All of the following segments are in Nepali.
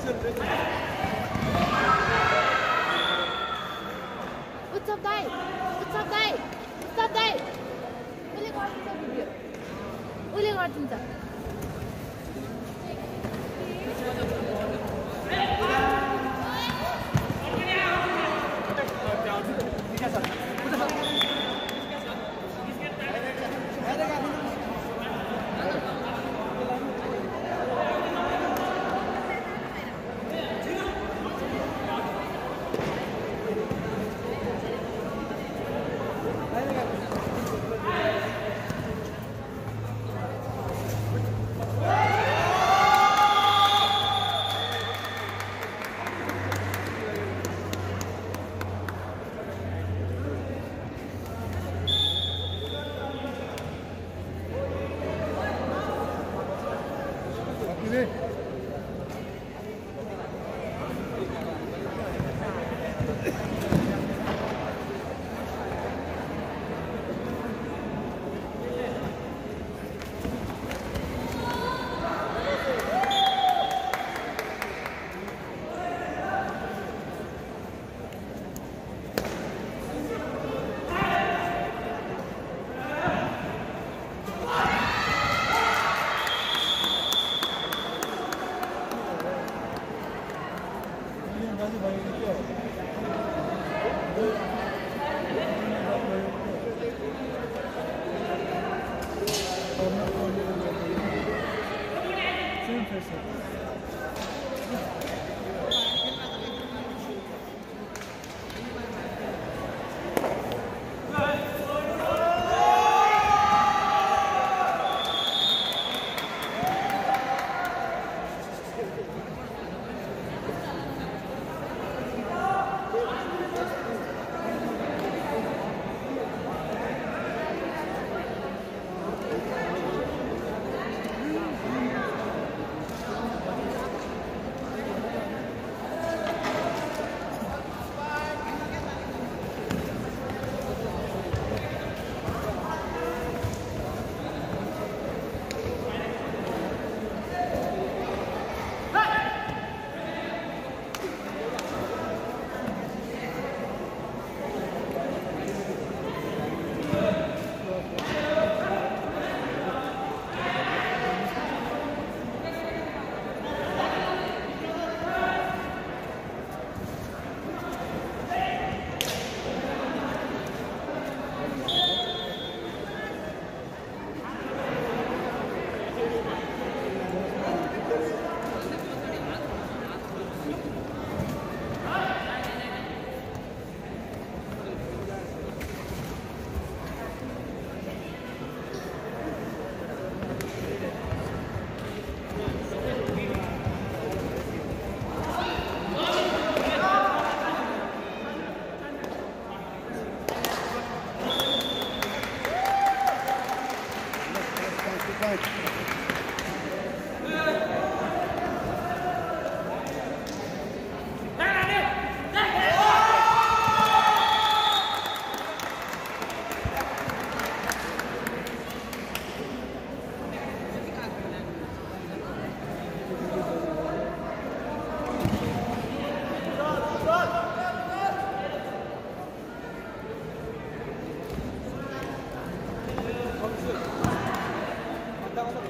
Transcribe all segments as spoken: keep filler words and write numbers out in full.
उत्सव दाइ उत्सव दाइ उत्सव दाइ उसले गरिदिन्छ भिडियो उसले गरिदिन्छ Tamam.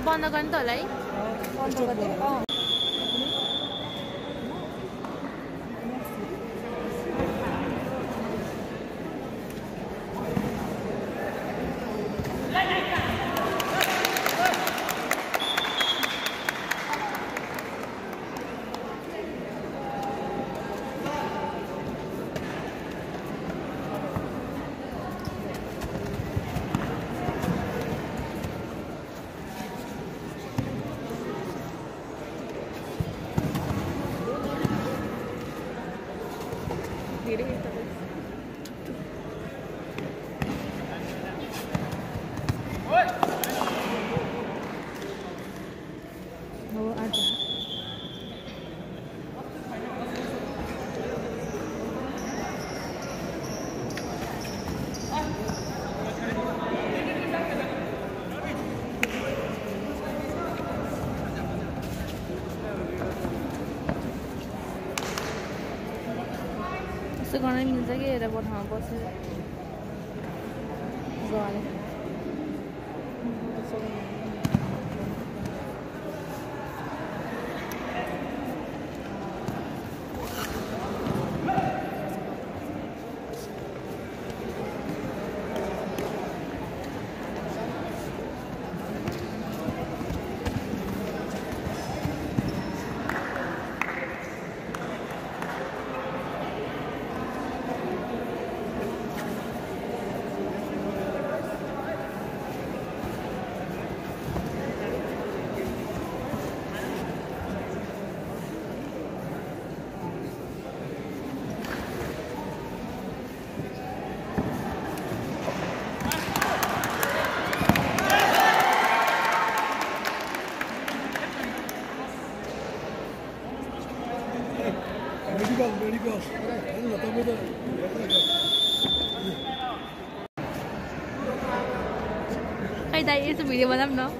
बन्द गर्ने त होला है बन्द गर्ने अँ यस्तो गर्न मिल्छ कि हेर ठाउँमा बसेर गरे खै दाइ यसो भिडियो बनाऊँ न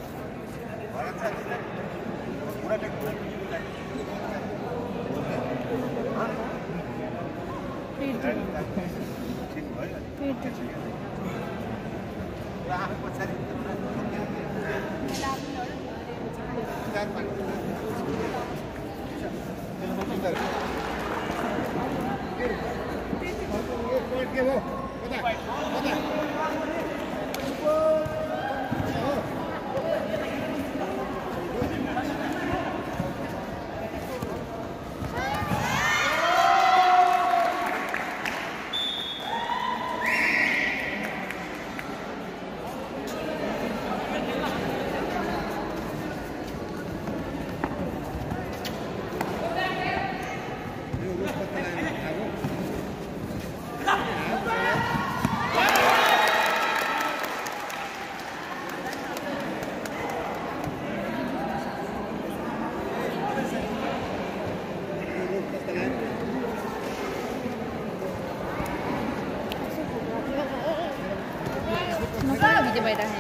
भिडियो भइरहेको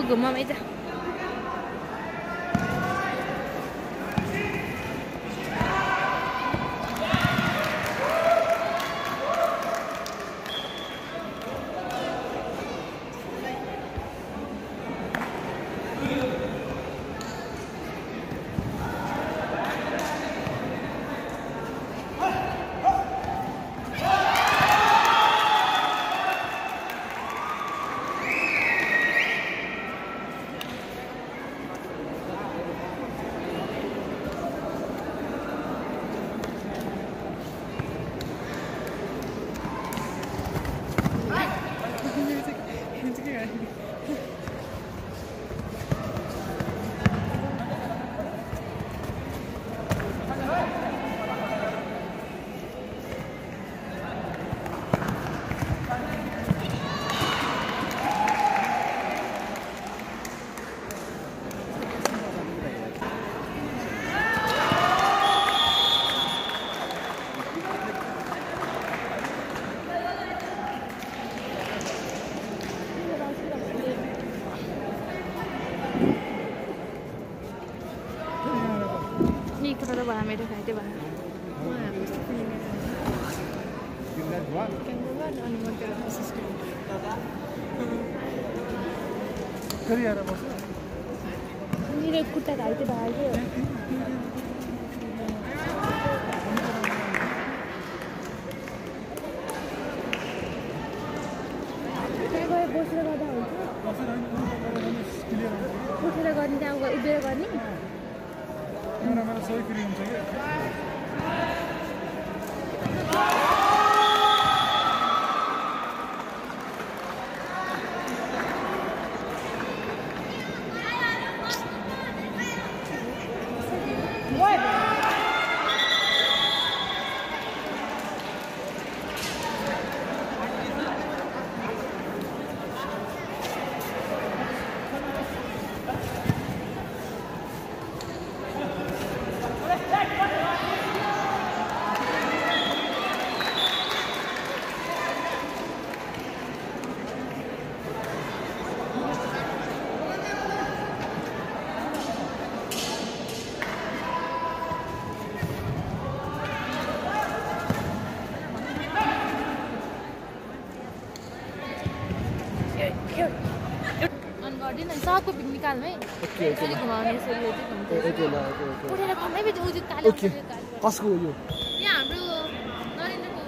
घुमाउँ है त बना मेरे खाइते बना मेरे कुत्ता खाइते भाग्यो बसेर गर्दा हुन्छ बसेर गर्ने त्यहाँ उभिएर गर्ने क्यामेरामा सबै फ्री हुन्छ के सबको पिक निकाल्नु है यसरी घुमाउने यसरी यो चाहिँ घुम्छ उठेर घुम्नै बित्तिकै उजित काले ओके कसको यो यहाँ हाम्रो नरेन्द्रको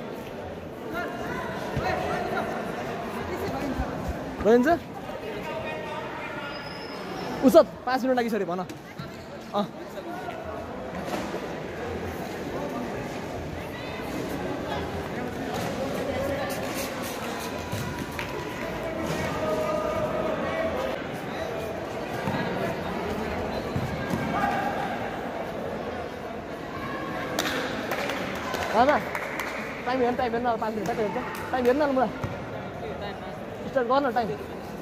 रहन्छ उसत पाँच मिनट लागि सरी भन अँ Mana? Time heर्न टाइम हेर्न पाँच मिनट कति हुन्छ टाइम हेर्न ल मलाई स्टार्ट गर्न टाइम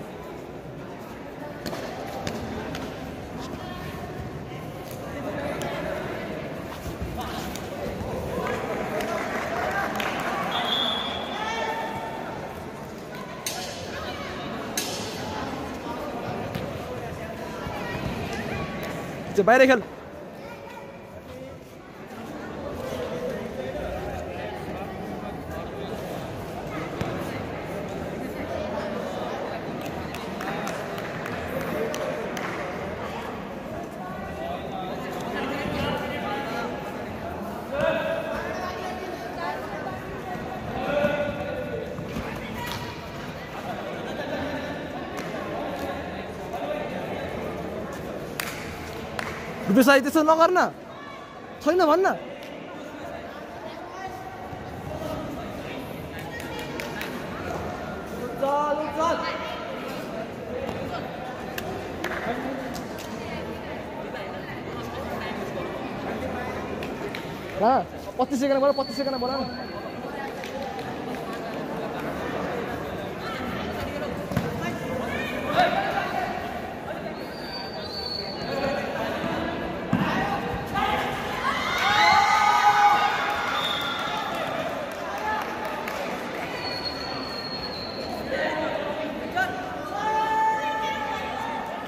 चाहिँ बाहिर खेल रुपियाँ त्यसो नगर्न छैन भन्न पच्चिस सेकेन्ड बोला पच्चिस सेकेन्ड बोला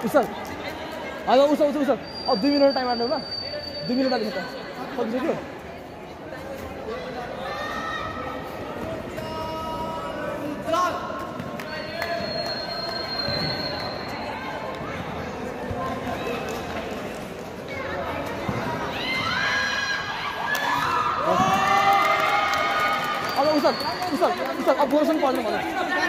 उसल हजुर उसल उसल उसल अब दुई मिनट टाइम आट्नु ल दुई मिनट आएको छ त सकिसक्यो अब उसल उसल उसल अब बोल्सन पर्दैन मलाई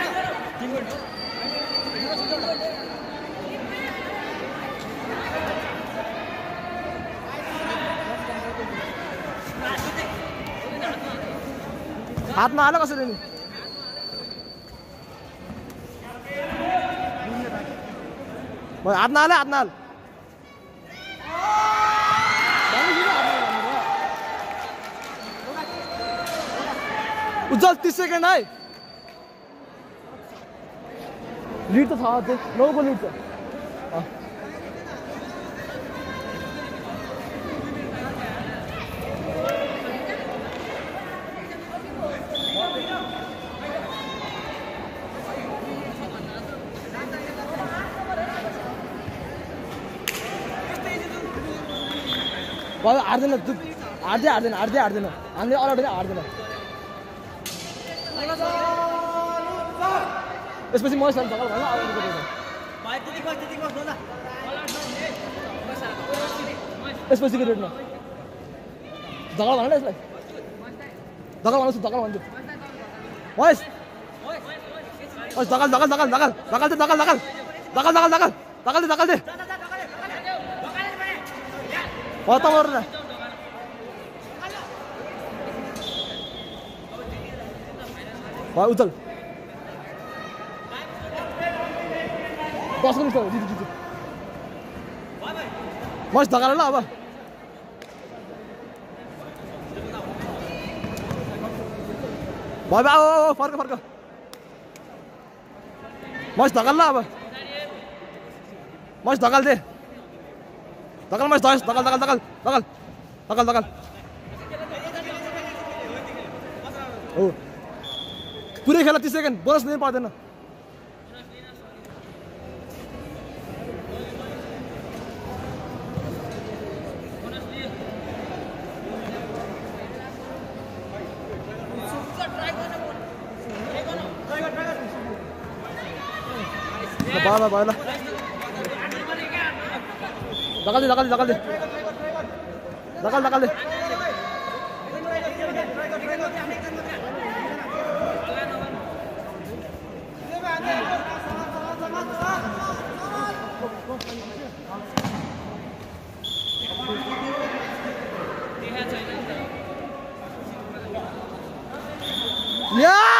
हातमा हाल कसरी नि हातमा हाल हातमा हाल उज्जवल तीस सेकेन्ड है लिड त छ अझै नौको लिड छ हार्दैन हार्दै हार्दैन हार्दै हार्दैन हामीले अलरेडी हार्दैन यसपछि म सर झगडा भएन यसपछि के रेटमा झगडा भएन यसलाई झगडा भन्छु झगडा भन्छु वैस धकाल धकाल धकाल धकाल धकाल दे धकाल धकाल धकाल धकाल धकाल धकाल दे धकाल दे हो त मर्न भाइ उचल दस मिनट दिदी दिदी मस धकाल ल अब भाइ आओ फर्क फर्क मस धकाल ल अब मस धकाल दे धकाल मस धकाल धकाल धकाल धकाल धकाल धकाल हो पुरै खेला तीस सेकेन्ड बोनस दिनु पर्दैन बाला बाला धकाल दे धकाल दे धकाल दे धकाल धकाल दे या